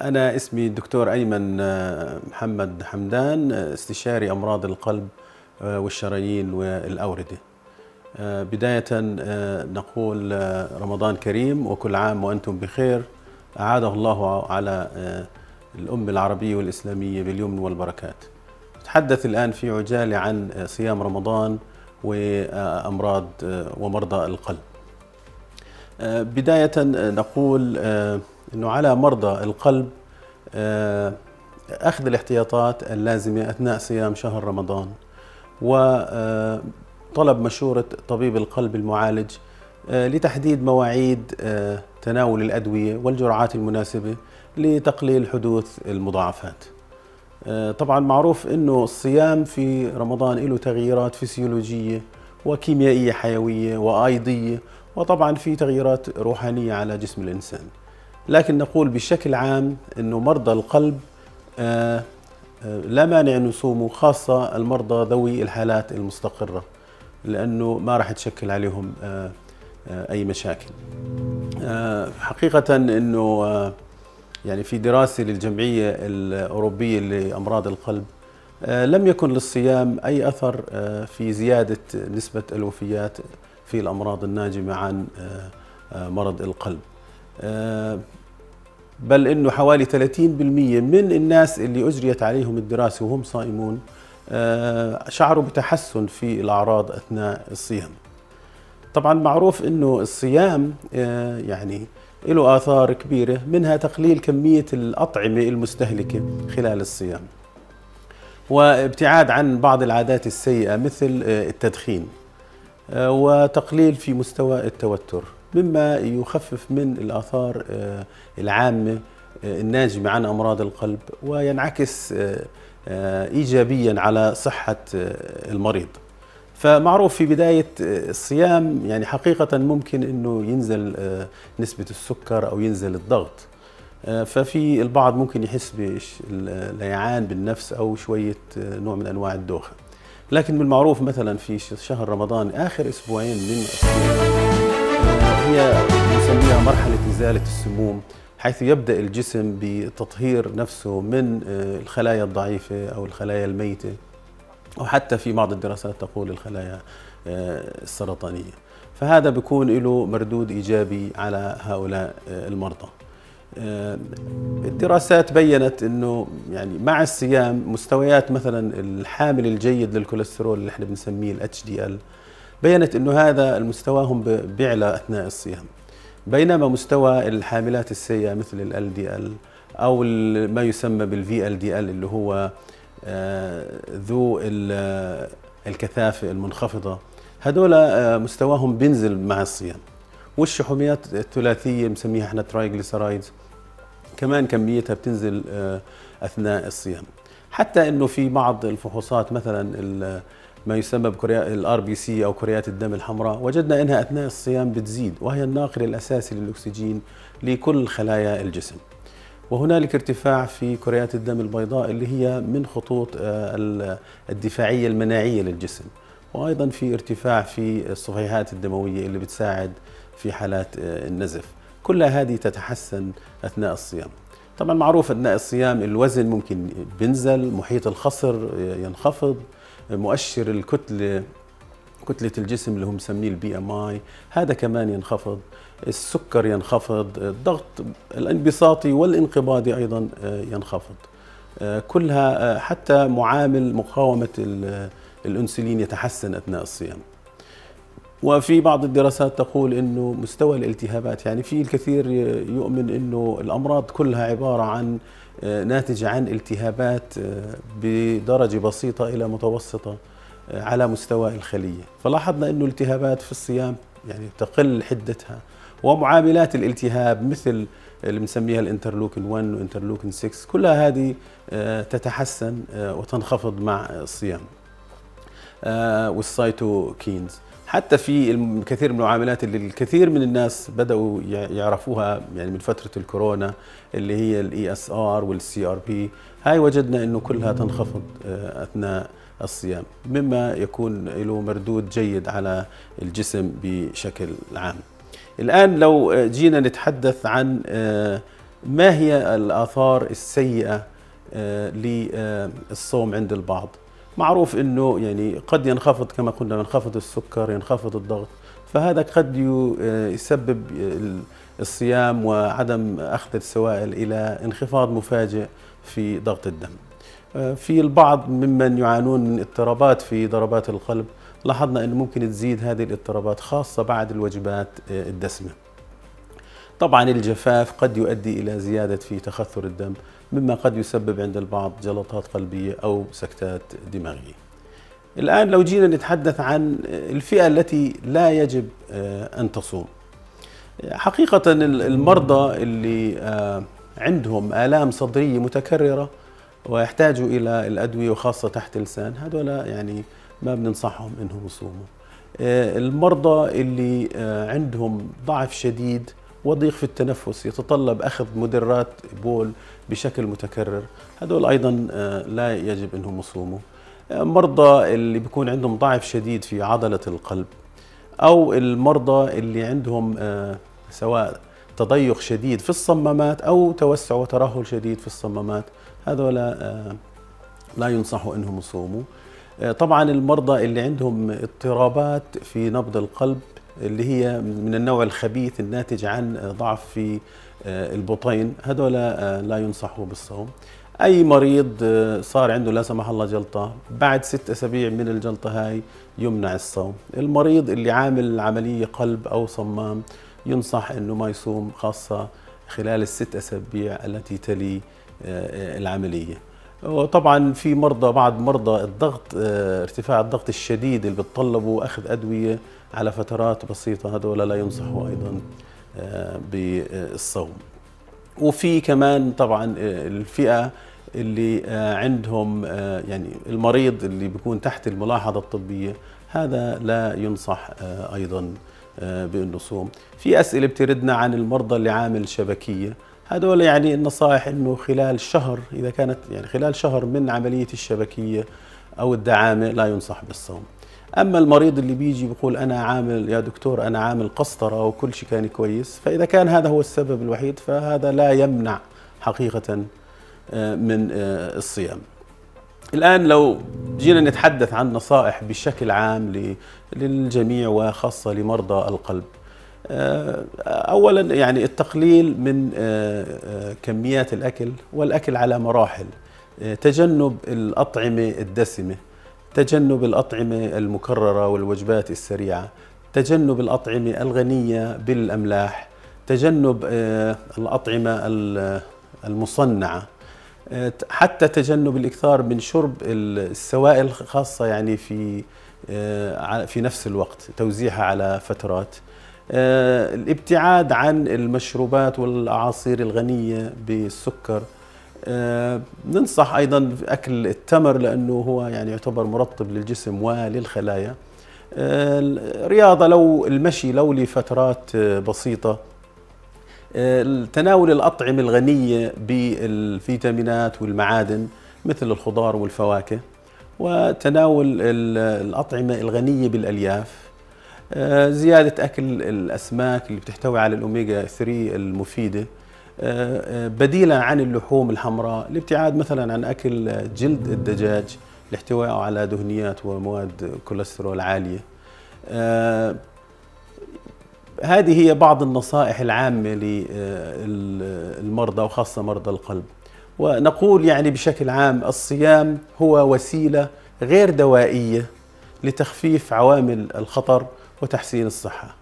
أنا اسمي الدكتور أيمن محمد حمدان، استشاري أمراض القلب والشرايين والأوردة. بداية نقول رمضان كريم وكل عام وأنتم بخير. أعاده الله على الأمة العربية والإسلامية باليمن والبركات. نتحدث الآن في عجالة عن صيام رمضان وأمراض ومرضى القلب. بداية نقول أنه على مرضى القلب أخذ الاحتياطات اللازمة أثناء صيام شهر رمضان، وطلب مشورة طبيب القلب المعالج لتحديد مواعيد تناول الأدوية والجرعات المناسبة لتقليل حدوث المضاعفات. طبعا معروف أنه الصيام في رمضان له تغييرات فسيولوجية وكيميائية حيوية وأيضية، وطبعا في تغييرات روحانية على جسم الإنسان. لكن نقول بشكل عام أنه مرضى القلب لا مانع أن يصوموا، خاصة المرضى ذوي الحالات المستقرة، لأنه ما راح تشكل عليهم أي مشاكل. حقيقة أنه يعني في دراسة للجمعية الأوروبية لأمراض القلب لم يكن للصيام أي أثر في زيادة نسبة الوفيات في الأمراض الناجمة عن مرض القلب، بل أنه حوالي 30% من الناس اللي أجريت عليهم الدراسة وهم صائمون شعروا بتحسن في الأعراض أثناء الصيام. طبعا معروف أنه الصيام يعني له آثار كبيرة، منها تقليل كمية الأطعمة المستهلكة خلال الصيام، وابتعاد عن بعض العادات السيئة مثل التدخين، وتقليل في مستوى التوتر، مما يخفف من الآثار العامة الناجمة عن أمراض القلب وينعكس إيجابيا على صحة المريض. فمعروف في بداية الصيام يعني حقيقة ممكن أنه ينزل نسبة السكر أو ينزل الضغط، ففي البعض ممكن يحس بالليعان بالنفس أو شوية نوع من أنواع الدوخة. لكن بالمعروف مثلا في شهر رمضان آخر أسبوعين من الصيام هي نسميها مرحلة إزالة السموم، حيث يبدأ الجسم بتطهير نفسه من الخلايا الضعيفة أو الخلايا الميتة، أو حتى في بعض الدراسات تقول الخلايا السرطانية. فهذا بيكون له مردود إيجابي على هؤلاء المرضى. الدراسات بيّنت أنه يعني مع الصيام مستويات مثلا الحامل الجيد للكوليسترول اللي احنا بنسميه ال HDL بيّنت أنه هذا المستواهم بيعلى أثناء الصيام، بينما مستوى الحاملات السيئة مثل ال LDL أو ما يسمى بال VLDL اللي هو ذو الكثافة المنخفضة، هدول مستواهم بينزل مع الصيام. والشحوميات الثلاثية بنسميها احنا ترايجليسرايدز كمان كميتها بتنزل أثناء الصيام. حتى أنه في بعض الفحوصات مثلا ما يسمى بالار بي سي أو كريات الدم الحمراء وجدنا أنها أثناء الصيام بتزيد، وهي الناقل الأساسي للأكسجين لكل خلايا الجسم. وهنالك ارتفاع في كريات الدم البيضاء اللي هي من خطوط الدفاعية المناعية للجسم، وأيضا في ارتفاع في الصفيحات الدموية اللي بتساعد في حالات النزف. كل هذه تتحسن أثناء الصيام. طبعا معروف أثناء الصيام الوزن ممكن بينزل، محيط الخصر ينخفض، مؤشر الكتلة كتلة الجسم اللي هم مسميه الBMI هذا كمان ينخفض، السكر ينخفض، الضغط الانبساطي والانقباضي أيضا ينخفض. كلها حتى معامل مقاومة الأنسولين يتحسن أثناء الصيام. وفي بعض الدراسات تقول أنه مستوى الالتهابات، يعني في الكثير يؤمن أنه الأمراض كلها عبارة عن ناتجة عن التهابات بدرجة بسيطة إلى متوسطة على مستوى الخلية. فلاحظنا أنه الالتهابات في الصيام يعني تقل حدتها، ومعاملات الالتهاب مثل اللي بنسميها الانترلوكين 1 وانترلوكين 6 كلها هذه تتحسن وتنخفض مع الصيام. والسيتوكينز حتى في الكثير من المعاملات اللي الكثير من الناس بدأوا يعرفوها يعني من فترة الكورونا اللي هي الESR والCRP، هاي وجدنا انه كلها تنخفض اثناء الصيام، مما يكون له مردود جيد على الجسم بشكل عام. الآن لو جينا نتحدث عن ما هي الآثار السيئة للصوم عند البعض؟ معروف أنه يعني قد ينخفض، كما قلنا ينخفض السكر، ينخفض الضغط، فهذا قد يسبب الصيام وعدم أخذ السوائل إلى انخفاض مفاجئ في ضغط الدم. في البعض ممن يعانون من اضطرابات في ضربات القلب، لاحظنا أنه ممكن تزيد هذه الاضطرابات خاصة بعد الوجبات الدسمة. طبعا الجفاف قد يؤدي إلى زيادة في تخثر الدم، مما قد يسبب عند البعض جلطات قلبية أو سكتات دماغية. الآن لو جينا نتحدث عن الفئة التي لا يجب أن تصوم. حقيقة المرضى اللي عندهم آلام صدرية متكررة ويحتاجوا إلى الأدوية وخاصة تحت اللسان، هذول يعني ما بننصحهم إنهم يصوموا. المرضى اللي عندهم ضعف شديد وضيق في التنفس يتطلب أخذ مدرات بول بشكل متكرر، هذول أيضا لا يجب أنهم يصوموا. مرضى اللي بيكون عندهم ضعف شديد في عضلة القلب، أو المرضى اللي عندهم سواء تضيق شديد في الصمامات أو توسع وترهل شديد في الصمامات، هذول لا ينصحوا أنهم يصوموا. طبعا المرضى اللي عندهم اضطرابات في نبض القلب اللي هي من النوع الخبيث الناتج عن ضعف في البطين، هذول لا ينصحوا بالصوم. أي مريض صار عنده لا سمح الله جلطة بعد 6 أسابيع من الجلطة هاي يمنع الصوم. المريض اللي عامل عملية قلب أو صمام ينصح أنه ما يصوم، خاصة خلال ال6 أسابيع التي تلي العملية. وطبعا في مرضى، بعض مرضى الضغط، ارتفاع الضغط الشديد اللي بتطلبوا أخذ أدوية على فترات بسيطة، هذول لا ينصحوا أيضا بالصوم. وفي كمان طبعا الفئة اللي عندهم يعني المريض اللي بيكون تحت الملاحظة الطبية، هذا لا ينصح أيضا بأنه يصوم. في أسئلة بتردنا عن المرضى اللي عامل شبكية، هذول يعني النصائح انه خلال شهر، اذا كانت يعني خلال شهر من عملية الشبكية او الدعامة لا ينصح بالصوم. اما المريض اللي بيجي بيقول انا عامل يا دكتور انا عامل قسطرة وكل شيء كان كويس، فاذا كان هذا هو السبب الوحيد فهذا لا يمنع حقيقة من الصيام. الآن لو جينا نتحدث عن نصائح بشكل عام للجميع وخاصة لمرضى القلب. أولا يعني التقليل من كميات الأكل والأكل على مراحل، تجنب الأطعمة الدسمة، تجنب الأطعمة المكررة والوجبات السريعة، تجنب الأطعمة الغنية بالأملاح، تجنب الأطعمة المصنعة، حتى تجنب الإكثار من شرب السوائل، خاصة يعني في نفس الوقت، توزيعها على فترات. الابتعاد عن المشروبات والأعاصير الغنية بالسكر. ننصح أيضا أكل التمر لأنه هو يعني يعتبر مرطب للجسم وللخلايا. الرياضة، لو المشي لو لفترات بسيطة. تناول الأطعمة الغنية بالفيتامينات والمعادن مثل الخضار والفواكه، وتناول الأطعمة الغنية بالألياف. زيادة أكل الأسماك اللي بتحتوي على الأوميغا 3 المفيدة، بديلا عن اللحوم الحمراء. الابتعاد مثلا عن أكل جلد الدجاج لاحتوائه على دهنيات ومواد كوليسترول عالية. هذه هي بعض النصائح العامة للمرضى وخاصة مرضى القلب. ونقول يعني بشكل عام الصيام هو وسيلة غير دوائية لتخفيف عوامل الخطر وتحسين الصحة.